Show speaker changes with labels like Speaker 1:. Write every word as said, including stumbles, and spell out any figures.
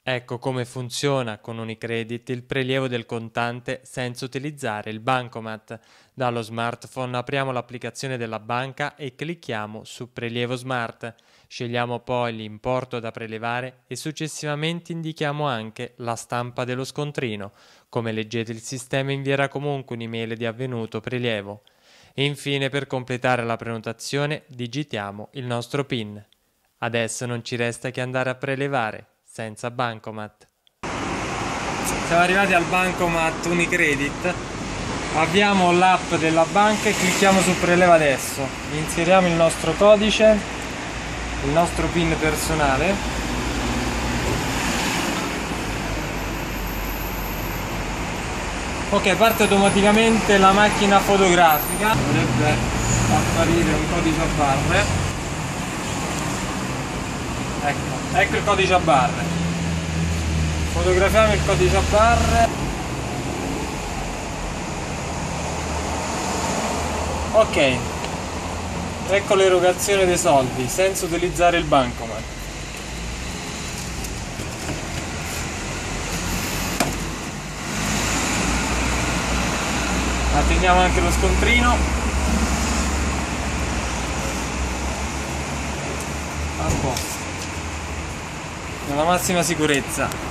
Speaker 1: Ecco come funziona con Unicredit il prelievo del contante senza utilizzare il bancomat. Dallo smartphone apriamo l'applicazione della banca e clicchiamo su Prelievo Smart. Scegliamo poi l'importo da prelevare e successivamente indichiamo anche la stampa dello scontrino. Come leggete, il sistema invierà comunque un'email di avvenuto prelievo. E infine, per completare la prenotazione, digitiamo il nostro PIN. Adesso non ci resta che andare a prelevare senza bancomat. Siamo arrivati al bancomat Unicredit, avviamo l'app della banca e clicchiamo su Preleva adesso. Inseriamo il nostro codice, il nostro PIN personale. Ok, parte automaticamente la macchina fotografica, dovrebbe apparire un codice a barre. Ecco, ecco il codice a barre. Fotografiamo il codice a barre. Ok, ecco l'erogazione dei soldi senza utilizzare il bancomat. Atteniamo anche lo scontrino. A posto. Nella massima sicurezza.